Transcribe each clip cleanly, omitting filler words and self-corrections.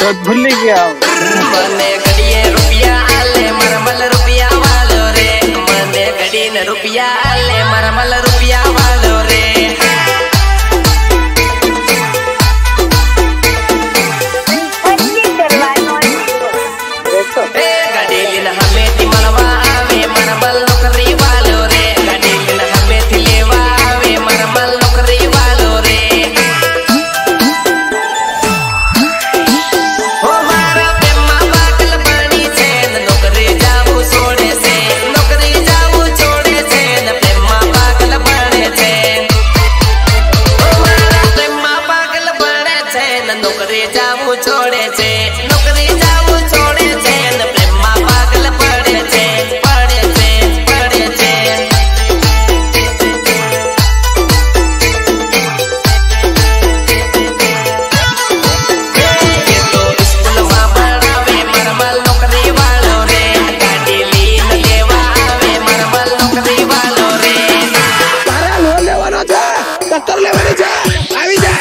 भूल गया मने गड़िए रुपया आले मरमल रुपया वालो रे मने गड़ी न रुपया आले मरमल रुपया वालो रे गड़ी दिन हमें थी मलवा आवे मरमल नौकरी वालो रे गड़ी दिन हमें थी लेवा आवे मरमल नौकरी वालो रे नौकरी जाऊ छोड़े छे नौकरी जाऊ छोड़े छे न प्रेमा पागल पड़े छे पड़े छे पड़े छे ये तो स्कूल में पढ़ावे मरमल नौकरी वालो रे गाड़ी लीन लेवा आवे मरमल नौकरी वालो रे तारा लोन लेवानो छे दफ्तर लेवानी छे આવી જા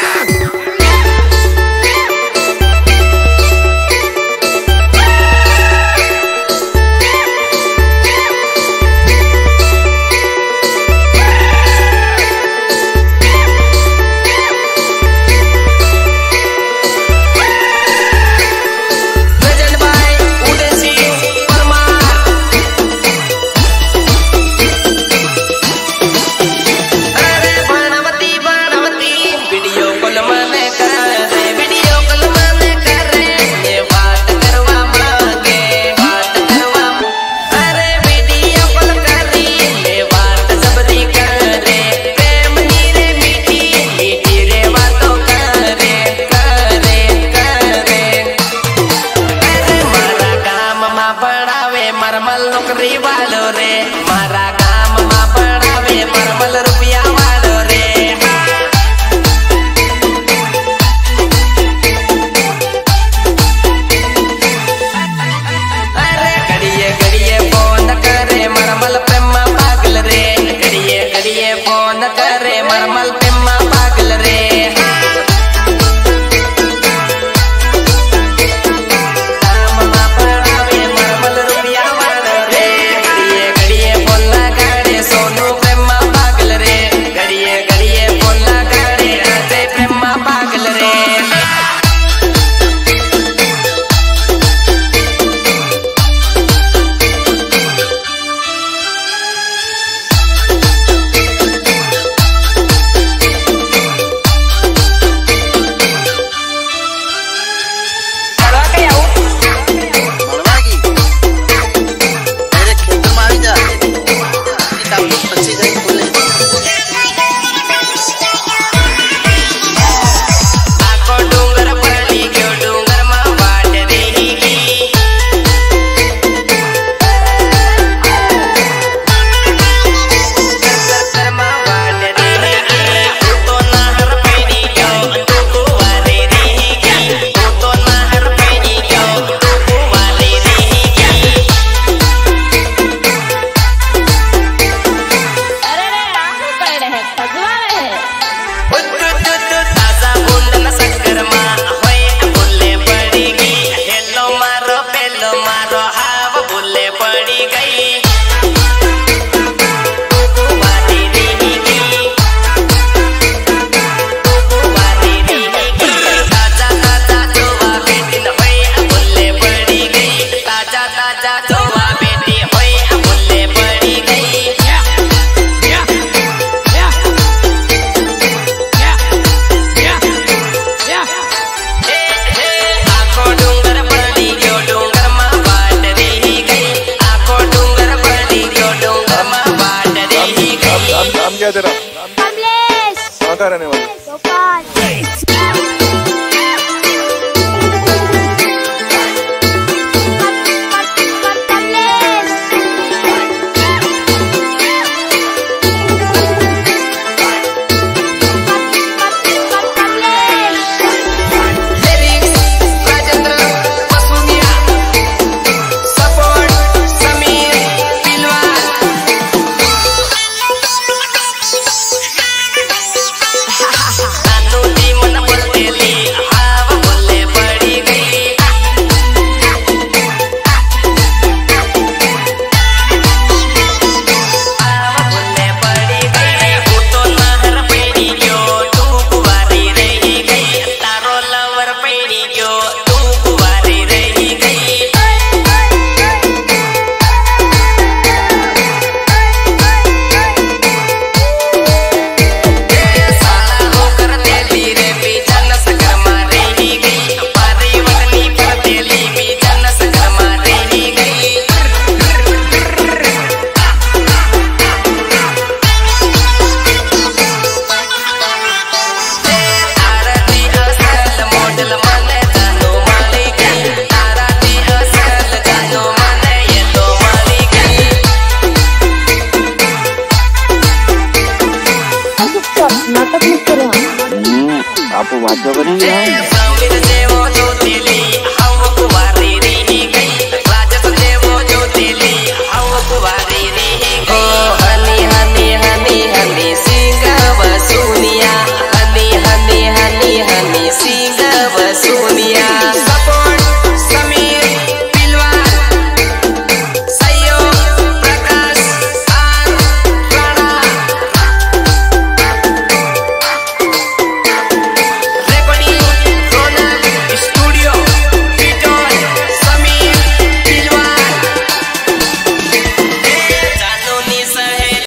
मरमल नौकरी वालो रे मारा काम मा पढ़ावे मरमल रुपया वालो रे अरे गड़िए गड़िए फोन करे मरमल प्रेमा पागल रे गड़िए गड़िए फोन करे मरमल प्रेमा पागल रे क्या तेरा कमलेश कहाँ रहने वाला Ha ha ha. पड़ी गयो तू कुंवारी रही गई। साला होकर तेली रे बीजा न सकर मारी गई। पारी वतनी कर तेली बीजा न सकर मारी गई। तारती असल मॉडल माने जानो मालिक। तारती असल जानो माने ये तो मालिक। नाटक मत करो। आप वाद्य करेंगे। समीर जेवो तो तेली